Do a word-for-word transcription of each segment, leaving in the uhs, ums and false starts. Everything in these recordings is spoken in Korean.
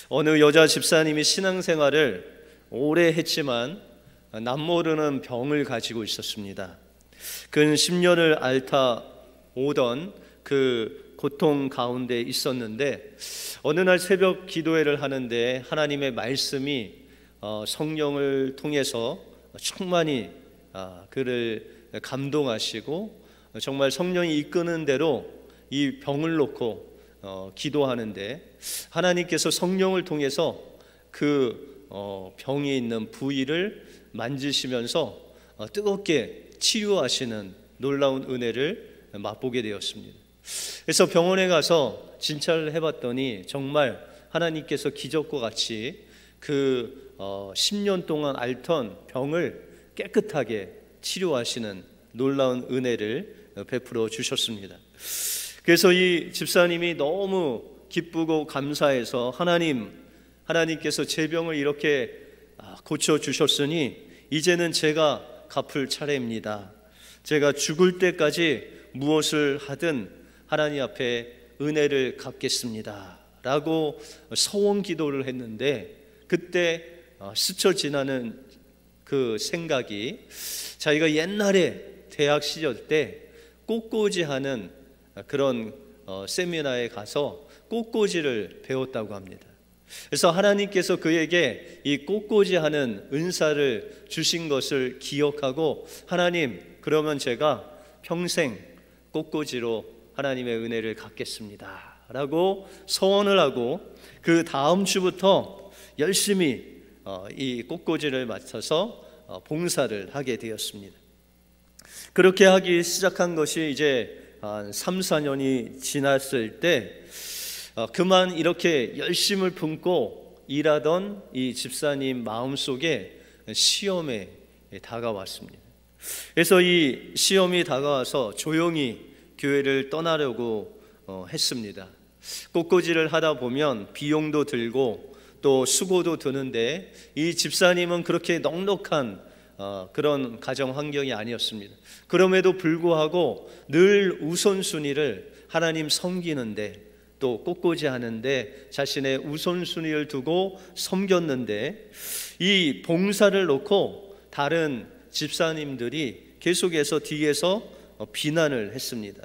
어느 여자 집사님이 신앙생활을 오래 했지만 남모르는 병을 가지고 있었습니다. 근 십 년을 앓다 오던 그 고통 가운데 있었는데 어느 날 새벽 기도회를 하는데 하나님의 말씀이 성령을 통해서 충만히 그를 감동하시고 정말 성령이 이끄는 대로 이 병을 놓고 기도하는데 하나님께서 성령을 통해서 그 병이 있는 부위를 만지시면서 뜨겁게 치유하시는 놀라운 은혜를 맛보게 되었습니다. 그래서 병원에 가서 진찰을 해봤더니 정말 하나님께서 기적과 같이 그 십 년 동안 앓던 병을 깨끗하게 치료하시는 놀라운 은혜를 베풀어 주셨습니다. 그래서 이 집사님이 너무 기쁘고 감사해서 하나님, 하나님께서 제 병을 이렇게 고쳐주셨으니 이제는 제가 갚을 차례입니다. 제가 죽을 때까지 무엇을 하든 하나님 앞에 은혜를 갚겠습니다 라고 서원 기도를 했는데 그때 스쳐 지나는 그 생각이 자기가 옛날에 대학 시절 때 꽃꽂이 하는 그런 세미나에 가서 꽃꽂이를 배웠다고 합니다. 그래서 하나님께서 그에게 이 꽃꽂이 하는 은사를 주신 것을 기억하고 하나님, 그러면 제가 평생 꽃꽂이로 하나님의 은혜를 갚겠습니다 라고 서원을 하고 그 다음 주부터 열심히 이 꽃꽂이를 맡아서 봉사를 하게 되었습니다. 그렇게 하기 시작한 것이 이제 한 삼, 사 년이 지났을 때 그만 이렇게 열심을 품고 일하던 이 집사님 마음속에 시험에 다가왔습니다. 그래서 이 시험이 다가와서 조용히 교회를 떠나려고 했습니다. 꽃꽂이를 하다 보면 비용도 들고 또 수고도 드는데 이 집사님은 그렇게 넉넉한 그런 가정 환경이 아니었습니다. 그럼에도 불구하고 늘 우선순위를 하나님 섬기는데 또 꽃꽂이 하는데 자신의 우선순위를 두고 섬겼는데 이 봉사를 놓고 다른 집사님들이 계속해서 뒤에서 비난을 했습니다.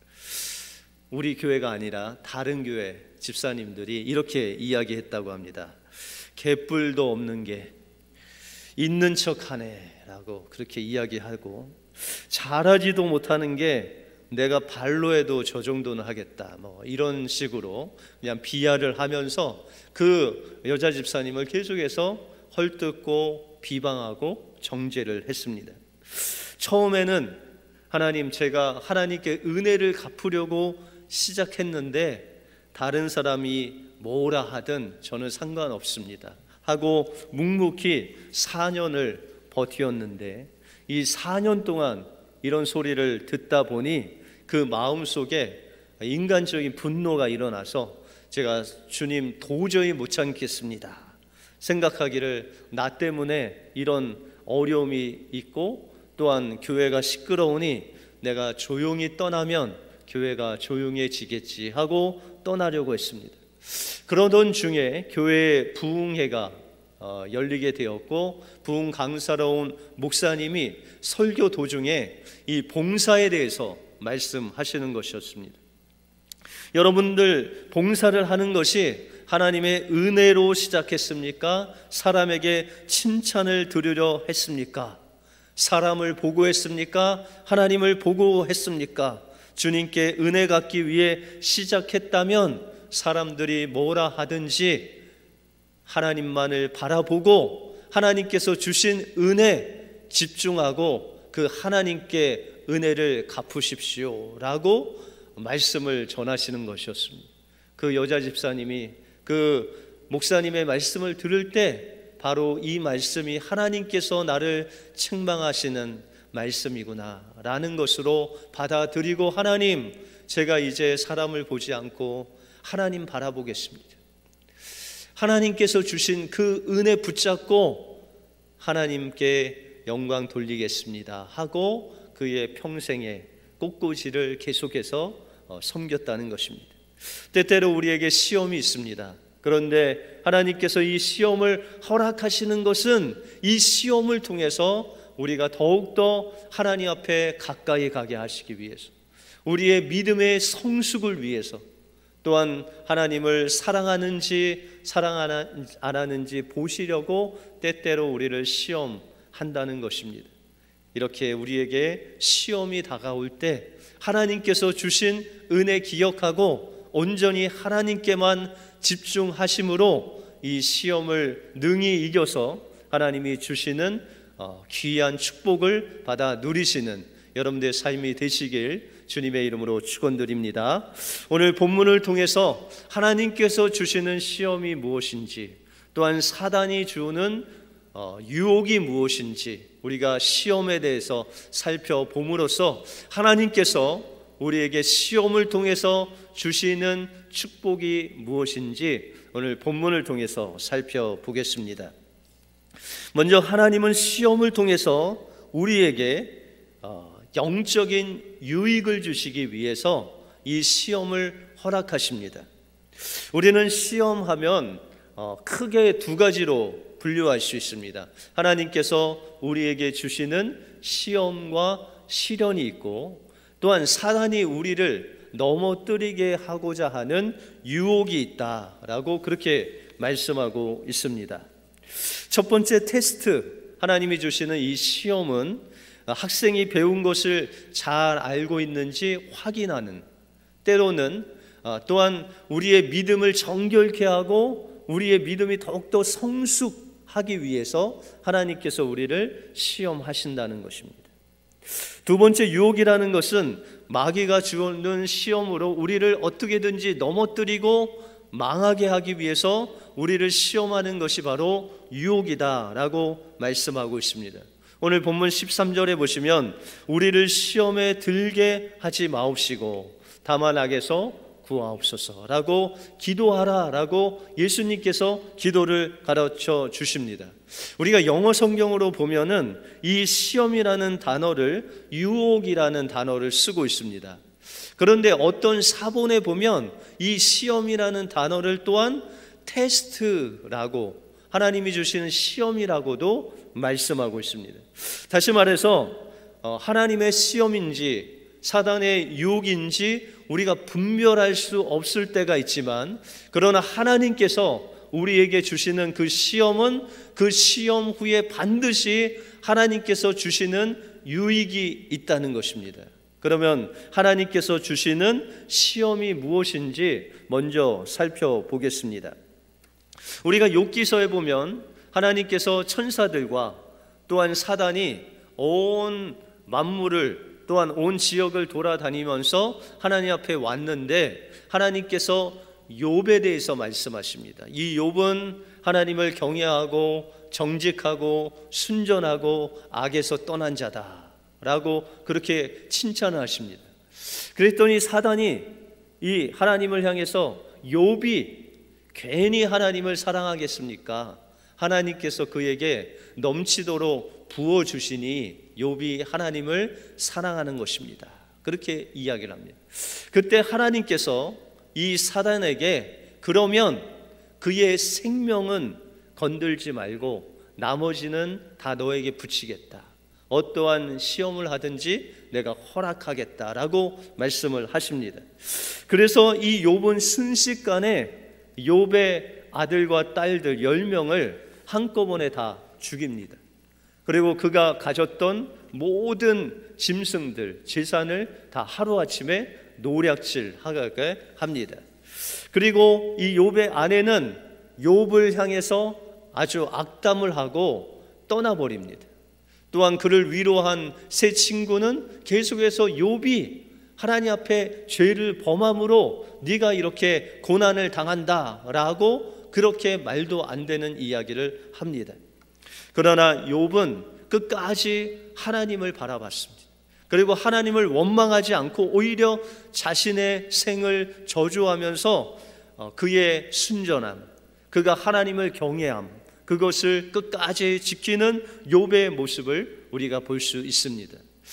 우리 교회가 아니라 다른 교회 집사님들이 이렇게 이야기했다고 합니다. 개뿔도 없는 게 있는 척하네 라고 그렇게 이야기하고, 잘하지도 못하는 게 내가 발로 해도 저 정도는 하겠다, 뭐 이런 식으로 그냥 비하를 하면서 그 여자 집사님을 계속해서 헐뜯고 비방하고 정죄를 했습니다. 처음에는 하나님, 제가 하나님께 은혜를 갚으려고 시작했는데 다른 사람이 뭐라 하든 저는 상관없습니다 하고 묵묵히 사 년을 버티었는데 이 사 년 동안 이런 소리를 듣다 보니 그 마음속에 인간적인 분노가 일어나서 제가 주님 도저히 못 참겠습니다 생각하기를, 나 때문에 이런 어려움이 있고 또한 교회가 시끄러우니 내가 조용히 떠나면 교회가 조용해지겠지 하고 떠나려고 했습니다. 그러던 중에 교회에 부흥회가 열리게 되었고 부흥 강사로 온 목사님이 설교 도중에 이 봉사에 대해서 말씀하시는 것이었습니다. 여러분들, 봉사를 하는 것이 하나님의 은혜로 시작했습니까? 사람에게 칭찬을 들으려 했습니까? 사람을 보고 했습니까? 하나님을 보고 했습니까? 주님께 은혜 갚기 위해 시작했다면 사람들이 뭐라 하든지 하나님만을 바라보고 하나님께서 주신 은혜 집중하고 그 하나님께 은혜를 갚으십시오 라고 말씀을 전하시는 것이었습니다. 그 여자 집사님이 그 목사님의 말씀을 들을 때 바로 이 말씀이 하나님께서 나를 책망하시는 말씀이구나 라는 것으로 받아들이고, 하나님, 제가 이제 사람을 보지 않고 하나님 바라보겠습니다. 하나님께서 주신 그 은혜 붙잡고 하나님께 영광 돌리겠습니다 하고 그의 평생에 꽃꽂이를 계속해서 섬겼다는 것입니다. 때때로 우리에게 시험이 있습니다. 그런데 하나님께서 이 시험을 허락하시는 것은 이 시험을 통해서 우리가 더욱더 하나님 앞에 가까이 가게 하시기 위해서, 우리의 믿음의 성숙을 위해서, 또한 하나님을 사랑하는지 사랑 안 하는지 보시려고 때때로 우리를 시험한다는 것입니다. 이렇게 우리에게 시험이 다가올 때 하나님께서 주신 은혜 기억하고 온전히 하나님께만 집중하심으로 이 시험을 능히 이겨서 하나님이 주시는 귀한 축복을 받아 누리시는 여러분들의 삶이 되시길 주님의 이름으로 축원드립니다. 오늘 본문을 통해서 하나님께서 주시는 시험이 무엇인지, 또한 사단이 주는 유혹이 무엇인지 우리가 시험에 대해서 살펴봄으로써 하나님께서 우리에게 시험을 통해서 주시는 축복이 무엇인지 오늘 본문을 통해서 살펴보겠습니다. 먼저 하나님은 시험을 통해서 우리에게 영적인 유익을 주시기 위해서 이 시험을 허락하십니다. 우리는 시험하면 크게 두 가지로 분류할 수 있습니다. 하나님께서 우리에게 주시는 시험과 시련이 있고, 또한 사단이 우리를 넘어뜨리게 하고자 하는 유혹이 있다라고 그렇게 말씀하고 있습니다. 첫 번째 테스트, 하나님이 주시는 이 시험은 학생이 배운 것을 잘 알고 있는지 확인하는, 때로는 또한 우리의 믿음을 정결케 하고 우리의 믿음이 더욱더 성숙하기 위해서 하나님께서 우리를 시험하신다는 것입니다. 두 번째, 유혹이라는 것은 마귀가 주는 시험으로 우리를 어떻게든지 넘어뜨리고 망하게 하기 위해서 우리를 시험하는 것이 바로 유혹이다라고 말씀하고 있습니다. 오늘 본문 십삼 절에 보시면 우리를 시험에 들게 하지 마옵시고 다만 악에서 구하옵소서라고 기도하라라고 예수님께서 기도를 가르쳐 주십니다. 우리가 영어 성경으로 보면은 이 시험이라는 단어를 유혹이라는 단어를 쓰고 있습니다. 그런데 어떤 사본에 보면 이 시험이라는 단어를 또한 테스트라고, 하나님이 주시는 시험이라고도 말씀하고 있습니다. 다시 말해서 하나님의 시험인지 사단의 유혹인지 우리가 분별할 수 없을 때가 있지만, 그러나 하나님께서 우리에게 주시는 그 시험은 그 시험 후에 반드시 하나님께서 주시는 유익이 있다는 것입니다. 그러면 하나님께서 주시는 시험이 무엇인지 먼저 살펴보겠습니다. 우리가 욥기서에 보면 하나님께서 천사들과 또한 사단이 온 만물을, 또한 온 지역을 돌아다니면서 하나님 앞에 왔는데 하나님께서 욥에 대해서 말씀하십니다. 이 욥은 하나님을 경외하고 정직하고 순전하고 악에서 떠난 자다라고 그렇게 칭찬을 하십니다. 그랬더니 사단이 이 하나님을 향해서 욥이 괜히 하나님을 사랑하겠습니까? 하나님께서 그에게 넘치도록 부어주시니 욥이 하나님을 사랑하는 것입니다. 그렇게 이야기를 합니다. 그때 하나님께서 이 사단에게 그러면 그의 생명은 건들지 말고 나머지는 다 너에게 붙이겠다. 어떠한 시험을 하든지 내가 허락하겠다라고 말씀을 하십니다. 그래서 이 욥은 순식간에 욥의 아들과 딸들 열 명을 한꺼번에 다 죽입니다. 그리고 그가 가졌던 모든 짐승들, 재산을 다 하루아침에 노략질하게 합니다. 그리고 이 욥의 아내는 욥을 향해서 아주 악담을 하고 떠나버립니다. 또한 그를 위로한 세 친구는 계속해서 욥이 하나님 앞에 죄를 범함으로 네가 이렇게 고난을 당한다라고 그렇게 말도 안 되는 이야기를 합니다. 그러나 욥은 끝까지 하나님을 바라봤습니다. 그리고 하나님을 원망하지 않고 오히려 자신의 생을 저주하면서 그의 순전함, 그가 하나님을 경외함, 그것을 끝까지 지키는 욥의 모습을 우리가 볼 수 있습니다.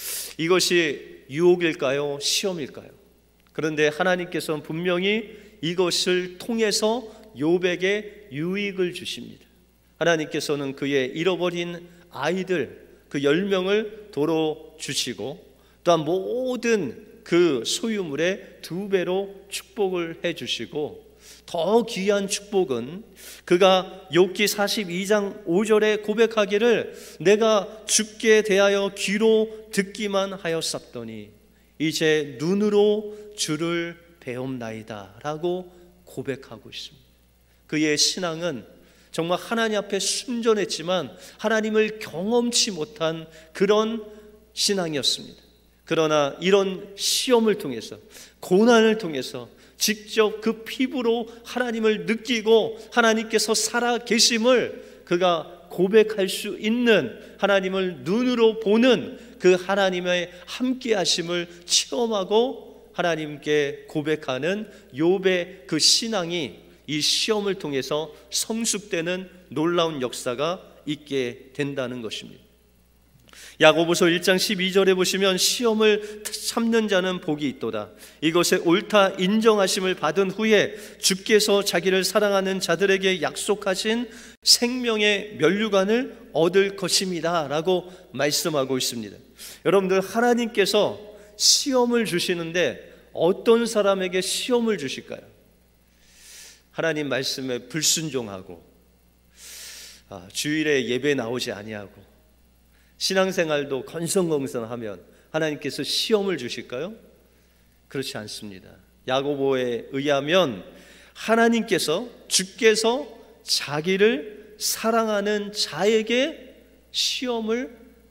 이것이 유혹일까요? 시험일까요? 그런데 하나님께서는 분명히 이것을 통해서 욥에게 유익을 주십니다. 하나님께서는 그의 잃어버린 아이들 그 열 명을 도로 주시고 또한 모든 그 소유물의 두 배로 축복을 해 주시고, 더 귀한 축복은 그가 욥기 사십이 장 오 절에 고백하기를 내가 주께 대하여 귀로 듣기만 하였었더니 이제 눈으로 주를 배움나이다 라고 고백하고 있습니다. 그의 신앙은 정말 하나님 앞에 순전했지만 하나님을 경험치 못한 그런 신앙이었습니다. 그러나 이런 시험을 통해서, 고난을 통해서 직접 그 피부로 하나님을 느끼고 하나님께서 살아 계심을 그가 고백할 수 있는, 하나님을 눈으로 보는 그 하나님의 함께 하심을 체험하고 하나님께 고백하는 욥의 그 신앙이 이 시험을 통해서 성숙되는 놀라운 역사가 있게 된다는 것입니다. 야고보서 일 장 십이 절에 보시면 시험을 참는 자는 복이 있도다. 이것에 옳다 인정하심을 받은 후에 주께서 자기를 사랑하는 자들에게 약속하신 생명의 면류관을 얻을 것입니다 라고 말씀하고 있습니다. 여러분들, 하나님께서 시험을 주시는데 어떤 사람에게 시험을 주실까요? 하나님 말씀에 불순종하고 아, 주일에 예배 나오지 아니하고 신앙생활도 건성건성하면 하나님께서 시험을 주실까요? 그렇지 않습니다. 야고보에 의하면 하나님께서, 주께서 자기를 사랑하는 자에게 시험을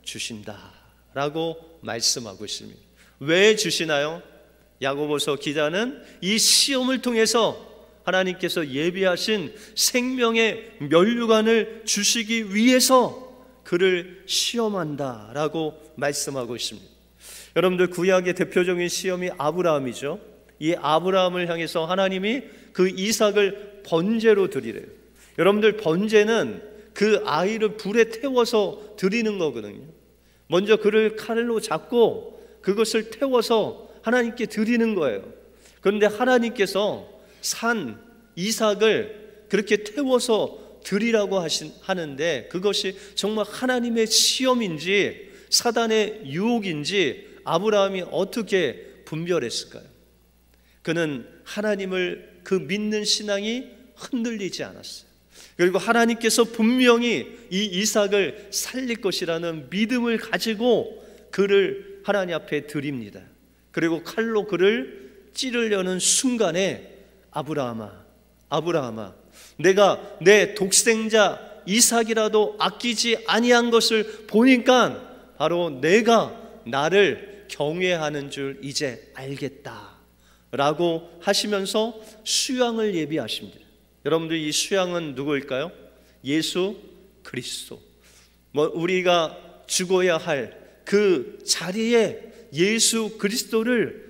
주신다라고 말씀하고 있습니다. 왜 주시나요? 야고보서 기자는 이 시험을 통해서 하나님께서 예비하신 생명의 면류관을 주시기 위해서 그를 시험한다라고 말씀하고 있습니다. 여러분들, 구약의 대표적인 시험이 아브라함이죠. 이 아브라함을 향해서 하나님이 그 이삭을 번제로 드리래요. 여러분들, 번제는 그 아이를 불에 태워서 드리는 거거든요. 먼저 그를 칼로 잡고 그것을 태워서 하나님께 드리는 거예요. 그런데 하나님께서 산 이삭을 그렇게 태워서 드리라고 하신, 하는데 그것이 정말 하나님의 시험인지 사단의 유혹인지 아브라함이 어떻게 분별했을까요? 그는 하나님을, 그 믿는 신앙이 흔들리지 않았어요. 그리고 하나님께서 분명히 이 이삭을 살릴 것이라는 믿음을 가지고 그를 하나님 앞에 드립니다. 그리고 칼로 그를 찌르려는 순간에 아브라함아, 아브라함아, 내가 내 독생자 이삭이라도 아끼지 아니한 것을 보니까 바로 내가 나를 경외하는 줄 이제 알겠다 라고 하시면서 수양을 예비하십니다. 여러분들, 이 수양은 누구일까요? 예수 그리스도. 뭐 우리가 죽어야 할 그 자리에 예수 그리스도를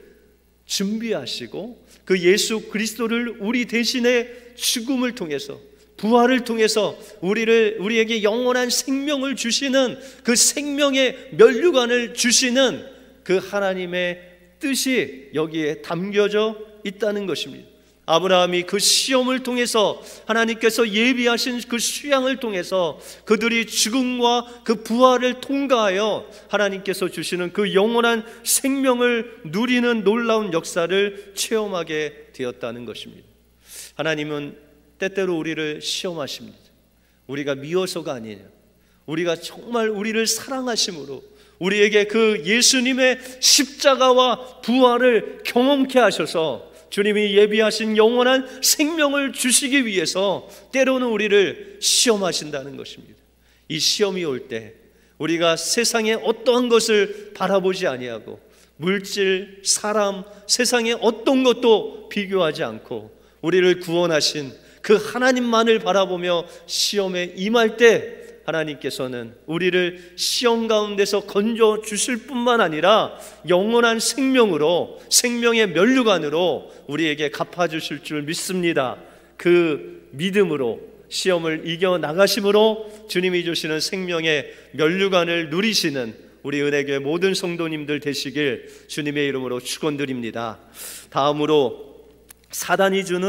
준비하시고 그 예수 그리스도를 우리 대신에 죽음을 통해서, 부활을 통해서 우리를, 우리에게 영원한 생명을 주시는 그 생명의 면류관을 주시는 그 하나님의 뜻이 여기에 담겨져 있다는 것입니다. 아브라함이 그 시험을 통해서, 하나님께서 예비하신 그 수양을 통해서 그들이 죽음과 그 부활을 통과하여 하나님께서 주시는 그 영원한 생명을 누리는 놀라운 역사를 체험하게 되었다는 것입니다. 하나님은 때때로 우리를 시험하십니다. 우리가 미워서가 아니에요. 우리가 정말 우리를 사랑하심으로 우리에게 그 예수님의 십자가와 부활을 경험케 하셔서 주님이 예비하신 영원한 생명을 주시기 위해서 때로는 우리를 시험하신다는 것입니다. 이 시험이 올 때 우리가 세상의 어떠한 것을 바라보지 아니하고 물질, 사람, 세상의 어떤 것도 비교하지 않고 우리를 구원하신 그 하나님만을 바라보며 시험에 임할 때 하나님께서는 우리를 시험 가운데서 건져 주실 뿐만 아니라 영원한 생명으로, 생명의 면류관으로 우리에게 갚아주실 줄 믿습니다. 그 믿음으로 시험을 이겨나가심으로 주님이 주시는 생명의 면류관을 누리시는 우리 은혜교회 모든 성도님들 되시길 주님의 이름으로 축원드립니다. 다음으로 사단이 주는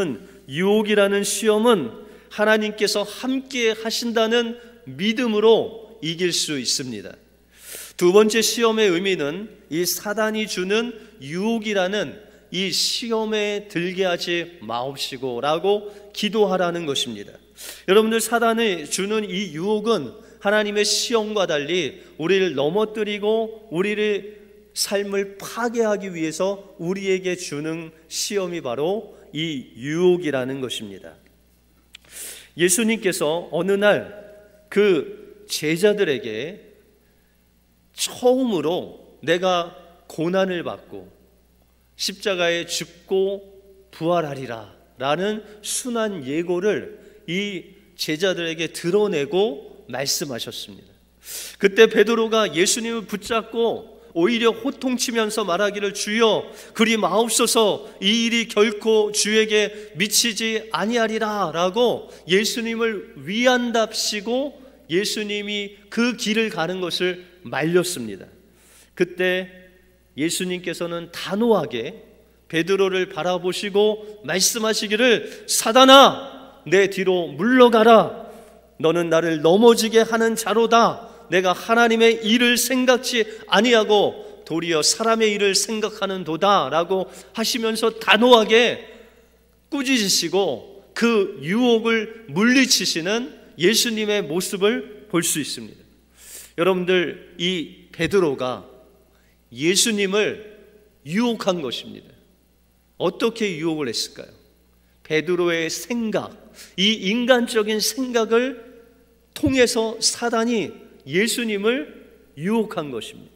유혹이라는 시험은 하나님께서 함께 하신다는 믿음으로 이길 수 있습니다. 두 번째 시험의 의미는 이 사단이 주는 유혹이라는 이 시험에 들게 하지 마옵시고 라고 기도하라는 것입니다. 여러분들, 사단이 주는 이 유혹은 하나님의 시험과 달리 우리를 넘어뜨리고 우리를 삶을 파괴하기 위해서 우리에게 주는 시험이 바로 이 유혹이라는 것입니다. 예수님께서 어느 날 그 제자들에게 처음으로 내가 고난을 받고 십자가에 죽고 부활하리라 라는 순한 예고를 이 제자들에게 드러내고 말씀하셨습니다. 그때 베드로가 예수님을 붙잡고 오히려 호통치면서 말하기를, 주여 그리 마옵소서, 이 일이 결코 주에게 미치지 아니하리라 라고 예수님을 위한답시고 예수님이 그 길을 가는 것을 말렸습니다. 그때 예수님께서는 단호하게 베드로를 바라보시고 말씀하시기를, 사단아 내 뒤로 물러가라. 너는 나를 넘어지게 하는 자로다. 내가 하나님의 일을 생각지 아니하고 도리어 사람의 일을 생각하는 도다 라고 하시면서 단호하게 꾸짖으시고 그 유혹을 물리치시는 예수님의 모습을 볼 수 있습니다. 여러분들, 이 베드로가 예수님을 유혹한 것입니다. 어떻게 유혹을 했을까요? 베드로의 생각, 이 인간적인 생각을 통해서 사단이 예수님을 유혹한 것입니다.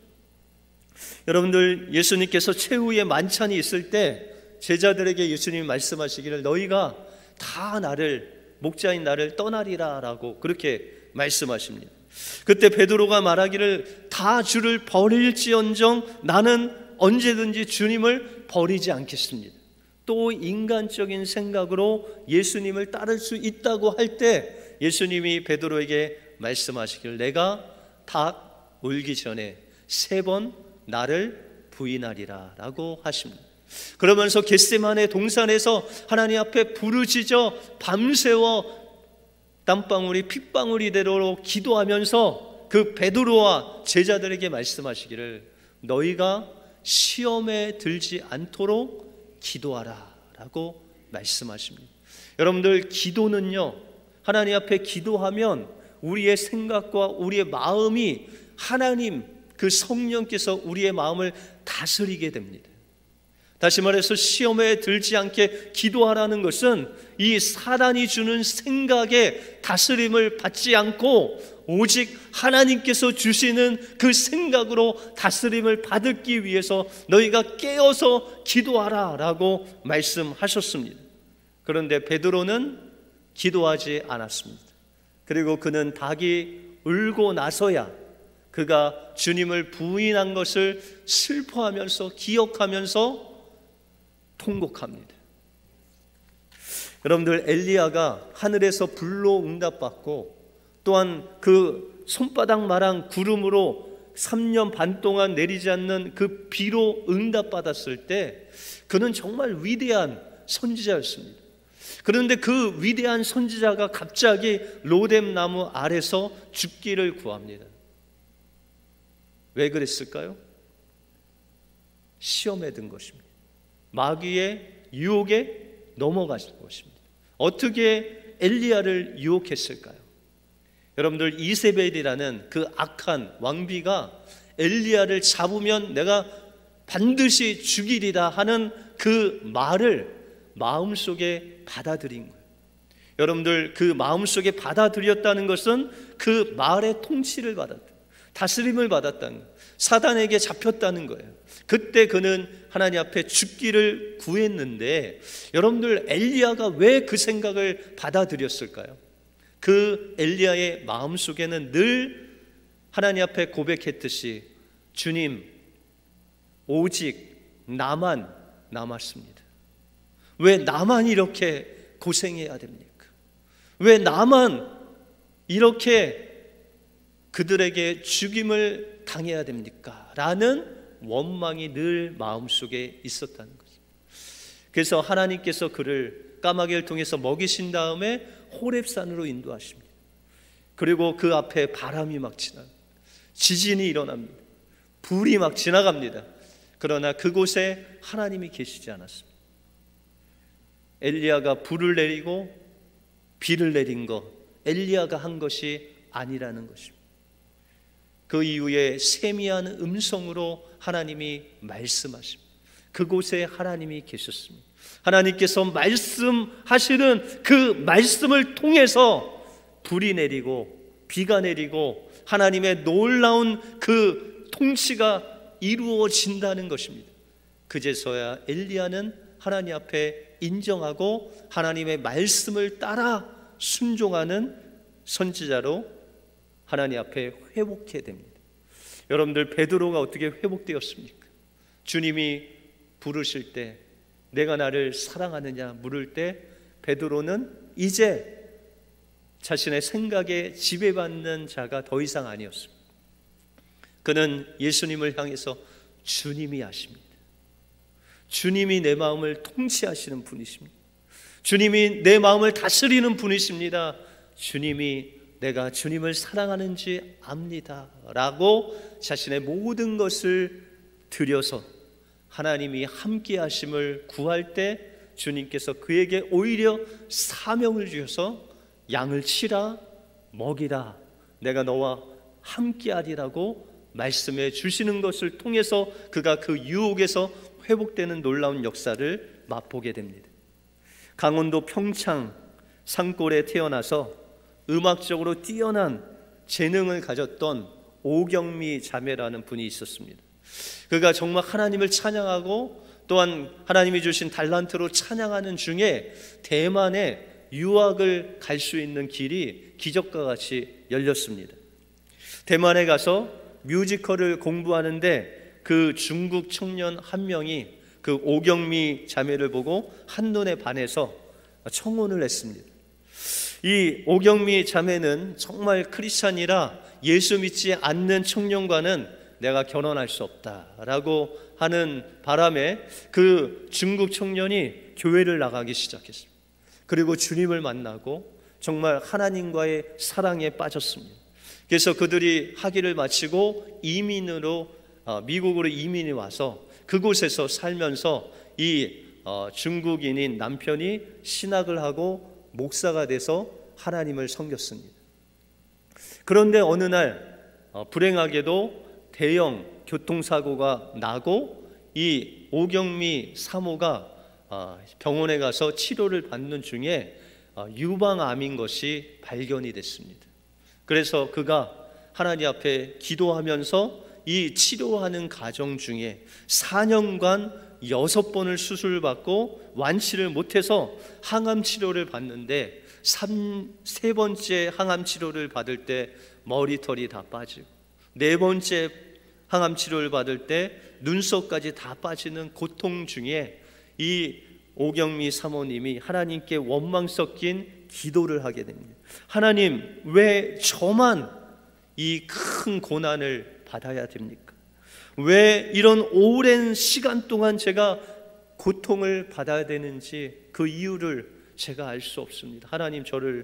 여러분들, 예수님께서 최후의 만찬이 있을 때 제자들에게 예수님이 말씀하시기를, 너희가 다 나를, 목자인 나를 떠나리라 라고 그렇게 말씀하십니다. 그때 베드로가 말하기를, 다 주를 버릴지언정 나는 언제든지 주님을 버리지 않겠습니다. 또 인간적인 생각으로 예수님을 따를 수 있다고 할 때 예수님이 베드로에게 말씀하시길, 내가 닭 울기 전에 세 번 나를 부인하리라 라고 하십니다. 그러면서 겟세마네 동산에서 하나님 앞에 부르짖어 밤새워 땀방울이 핏방울이 되도록 기도하면서 그 베드로와 제자들에게 말씀하시기를, 너희가 시험에 들지 않도록 기도하라 라고 말씀하십니다. 여러분들, 기도는요, 하나님 앞에 기도하면 우리의 생각과 우리의 마음이 하나님 그 성령께서 우리의 마음을 다스리게 됩니다. 다시 말해서 시험에 들지 않게 기도하라는 것은 이 사단이 주는 생각에 다스림을 받지 않고 오직 하나님께서 주시는 그 생각으로 다스림을 받기 위해서 너희가 깨어서 기도하라 라고 말씀하셨습니다. 그런데 베드로는 기도하지 않았습니다. 그리고 그는 닭이 울고 나서야 그가 주님을 부인한 것을 슬퍼하면서 기억하면서 통곡합니다. 여러분들, 엘리야가 하늘에서 불로 응답받고 또한 그 손바닥만한 구름으로 삼 년 반 동안 내리지 않는 그 비로 응답받았을 때 그는 정말 위대한 선지자였습니다. 그런데 그 위대한 선지자가 갑자기 로뎀 나무 아래서 죽기를 구합니다. 왜 그랬을까요? 시험에 든 것입니다. 마귀의 유혹에 넘어가신 것입니다. 어떻게 엘리야를 유혹했을까요? 여러분들, 이세벨이라는 그 악한 왕비가 엘리야를 잡으면 내가 반드시 죽이리라 하는 그 말을 마음속에 받아들인 거예요. 여러분들, 그 마음속에 받아들였다는 것은 그 말의 통치를 받았다, 다스림을 받았다는 거예요. 사단에게 잡혔다는 거예요. 그때 그는 하나님 앞에 죽기를 구했는데, 여러분들, 엘리야가 왜 그 생각을 받아들였을까요? 그 엘리야의 마음속에는 늘 하나님 앞에 고백했듯이, 주님, 오직 나만 남았습니다. 왜 나만 이렇게 고생해야 됩니까? 왜 나만 이렇게 그들에게 죽임을 당해야 됩니까? 라는 원망이 늘 마음속에 있었다는 거죠. 그래서 하나님께서 그를 까마귀를 통해서 먹이신 다음에 호렙산으로 인도하십니다. 그리고 그 앞에 바람이 막 지나, 지진이 일어납니다. 불이 막 지나갑니다. 그러나 그곳에 하나님이 계시지 않았습니다. 엘리야가 불을 내리고 비를 내린 것, 엘리야가 한 것이 아니라는 것입니다. 그 이후에 세미한 음성으로 하나님이 말씀하십니다. 그곳에 하나님이 계셨습니다. 하나님께서 말씀하시는 그 말씀을 통해서 불이 내리고 비가 내리고 하나님의 놀라운 그 통치가 이루어진다는 것입니다. 그제서야 엘리야는 하나님 앞에 인정하고 하나님의 말씀을 따라 순종하는 선지자로 하나님 앞에 회복해야 됩니다. 여러분들, 베드로가 어떻게 회복되었습니까? 주님이 부르실 때, 내가 나를 사랑하느냐 물을 때 베드로는 이제 자신의 생각에 지배받는 자가 더 이상 아니었습니다. 그는 예수님을 향해서 주님이 아십니다. 주님이 내 마음을 통치하시는 분이십니다. 주님이 내 마음을 다스리는 분이십니다. 주님이 내가 주님을 사랑하는지 압니다 라고 자신의 모든 것을 드려서 하나님이 함께 하심을 구할 때 주님께서 그에게 오히려 사명을 주셔서 양을 치라, 먹이라, 내가 너와 함께 하리라고 말씀해 주시는 것을 통해서 그가 그 유혹에서 회복되는 놀라운 역사를 맛보게 됩니다. 강원도 평창 산골에 태어나서 음악적으로 뛰어난 재능을 가졌던 오경미 자매라는 분이 있었습니다. 그가 정말 하나님을 찬양하고 또한 하나님이 주신 달란트로 찬양하는 중에 대만에 유학을 갈 수 있는 길이 기적과 같이 열렸습니다. 대만에 가서 뮤지컬을 공부하는데 그 중국 청년 한 명이 그 오경미 자매를 보고 한눈에 반해서 청혼을 했습니다. 이 오경미 자매는 정말 크리스찬이라 예수 믿지 않는 청년과는 내가 결혼할 수 없다라고 하는 바람에 그 중국 청년이 교회를 나가기 시작했습니다. 그리고 주님을 만나고 정말 하나님과의 사랑에 빠졌습니다. 그래서 그들이 학위를 마치고 이민으로 미국으로 이민이 와서 그곳에서 살면서 이 중국인인 남편이 신학을 하고 목사가 돼서 하나님을 섬겼습니다. 그런데 어느 날 불행하게도 대형 교통사고가 나고 이 오경미 사모가 병원에 가서 치료를 받는 중에 유방암인 것이 발견이 됐습니다. 그래서 그가 하나님 앞에 기도하면서 이 치료하는 과정 중에 사 년간 여섯 번을 수술을 받고 완치를 못해서 항암 치료를 받는데 삼, 세 번째 항암 치료를 받을 때 머리털이 다 빠지고 네 번째 항암 치료를 받을 때 눈썹까지 다 빠지는 고통 중에 이 오경미 사모님이 하나님께 원망 섞인 기도를 하게 됩니다. 하나님, 왜 저만 이 큰 고난을 받아야 됩니까? 왜 이런 오랜 시간 동안 제가 고통을 받아야 되는지 그 이유를 제가 알 수 없습니다. 하나님, 저를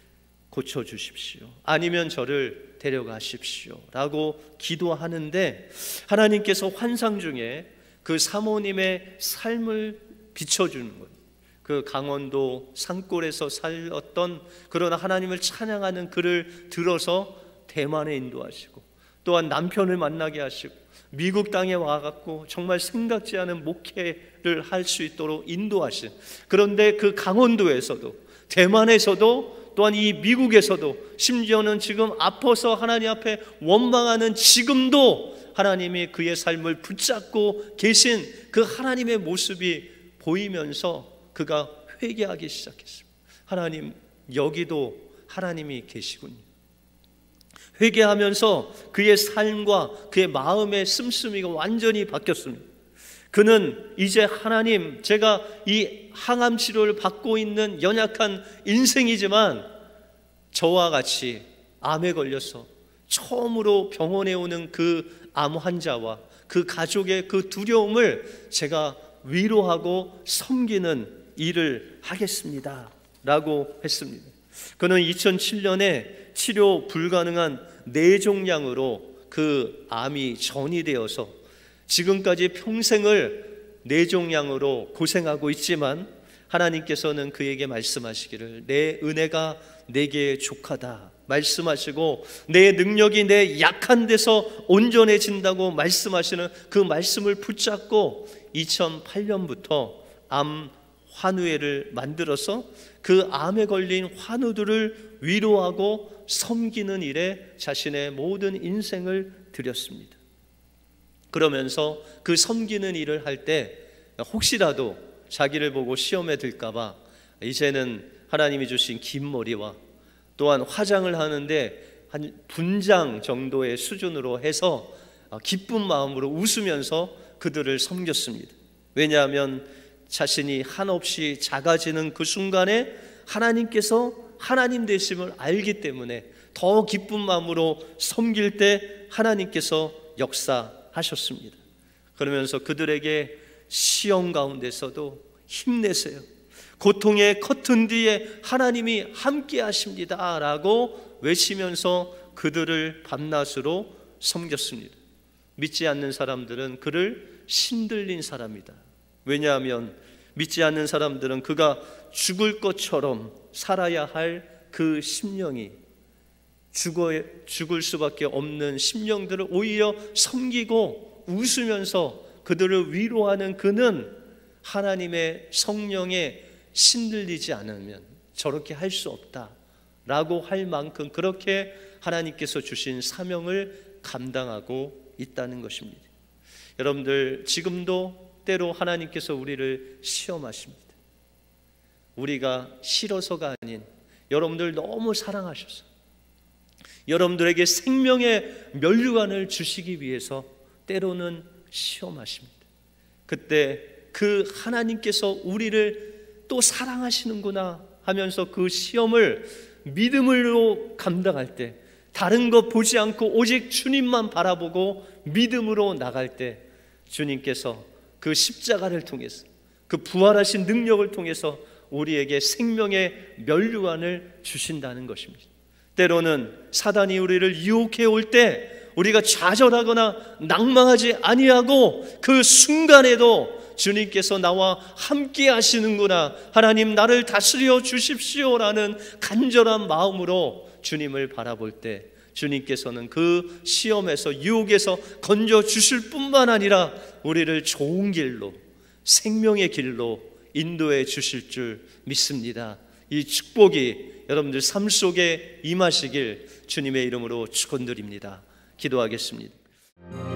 고쳐주십시오. 아니면 저를 데려가십시오 라고 기도하는데 하나님께서 환상 중에 그 사모님의 삶을 비춰주는 거예요. 그 강원도 산골에서 살았던 그러나 하나님을 찬양하는 그를 들어서 대만에 인도하시고 또한 남편을 만나게 하시고 미국 땅에 와갖고 정말 생각지 않은 목회를 할 수 있도록 인도하신, 그런데 그 강원도에서도 대만에서도 또한 이 미국에서도 심지어는 지금 아파서 하나님 앞에 원망하는 지금도 하나님이 그의 삶을 붙잡고 계신 그 하나님의 모습이 보이면서 그가 회개하기 시작했습니다. 하나님, 여기도 하나님이 계시군요. 회개하면서 그의 삶과 그의 마음의 씀씀이가 완전히 바뀌었습니다. 그는 이제 하나님, 제가 이 항암 치료를 받고 있는 연약한 인생이지만 저와 같이 암에 걸려서 처음으로 병원에 오는 그 암 환자와 그 가족의 그 두려움을 제가 위로하고 섬기는 일을 하겠습니다 라고 했습니다. 그는 이천칠 년에 치료 불가능한 뇌종양으로 그 암이 전이되어서 지금까지 평생을 뇌종양으로 고생하고 있지만 하나님께서는 그에게 말씀하시기를 내 은혜가 내게 족하다 말씀하시고 내 능력이 내 약한 데서 온전해진다고 말씀하시는 그 말씀을 붙잡고 이천팔 년부터 암 환우회를 만들어서 그 암에 걸린 환우들을 위로하고 섬기는 일에 자신의 모든 인생을 드렸습니다. 그러면서 그 섬기는 일을 할 때 혹시라도 자기를 보고 시험에 들까봐 이제는 하나님이 주신 긴 머리와 또한 화장을 하는데 한 분장 정도의 수준으로 해서 기쁜 마음으로 웃으면서 그들을 섬겼습니다. 왜냐하면 자신이 한없이 작아지는 그 순간에 하나님께서 하나님 되심을 알기 때문에 더 기쁜 마음으로 섬길 때 하나님께서 역사하셨습니다. 그러면서 그들에게 시험 가운데서도 힘내세요, 고통의 커튼 뒤에 하나님이 함께 하십니다 라고 외치면서 그들을 밤낮으로 섬겼습니다. 믿지 않는 사람들은 그를 신들린 사람이다. 왜냐하면 믿지 않는 사람들은 그가 죽을 것처럼 살아야 할 그 심령이 죽어, 죽을 수밖에 없는 심령들을 오히려 섬기고 웃으면서 그들을 위로하는 그는 하나님의 성령에 신들리지 않으면 저렇게 할 수 없다라고 할 만큼 그렇게 하나님께서 주신 사명을 감당하고 있다는 것입니다. 여러분들 지금도 때로 하나님께서 우리를 시험하십니다. 우리가 싫어서가 아닌 여러분들 너무 사랑하셔서 여러분들에게 생명의 면류관을 주시기 위해서 때로는 시험하십니다. 그때 그 하나님께서 우리를 또 사랑하시는구나 하면서 그 시험을 믿음으로 감당할 때, 다른 것 보지 않고 오직 주님만 바라보고 믿음으로 나갈 때 주님께서 그 십자가를 통해서 그 부활하신 능력을 통해서 우리에게 생명의 면류관을 주신다는 것입니다. 때로는 사단이 우리를 유혹해 올 때 우리가 좌절하거나 낭망하지 아니하고 그 순간에도 주님께서 나와 함께 하시는구나, 하나님 나를 다스려 주십시오라는 간절한 마음으로 주님을 바라볼 때 주님께서는 그 시험에서 유혹에서 건져 주실 뿐만 아니라 우리를 좋은 길로, 생명의 길로 인도해 주실 줄 믿습니다. 이 축복이 여러분들 삶 속에 임하시길 주님의 이름으로 축원드립니다. 기도하겠습니다.